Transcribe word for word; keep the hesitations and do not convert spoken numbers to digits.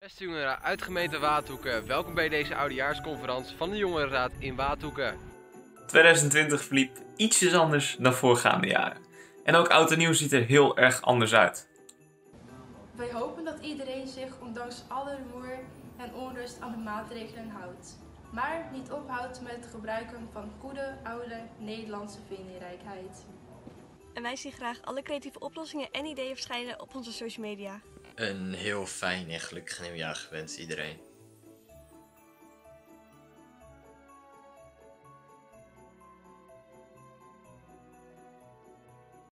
Beste jongeren uit gemeente Waadhoeken, welkom bij deze oudejaarsconferentie van de Jongerenraad in Waadhoeken. twintig twintig verliep ietsjes anders dan voorgaande jaren. En ook oud en nieuw ziet er heel erg anders uit. Wij hopen dat iedereen zich ondanks alle rumoer en onrust aan de maatregelen houdt. Maar niet ophoudt met het gebruiken van goede, oude Nederlandse vindingrijkheid. En wij zien graag alle creatieve oplossingen en ideeën verschijnen op onze social media. Een heel fijn en gelukkig nieuwjaar gewenst iedereen.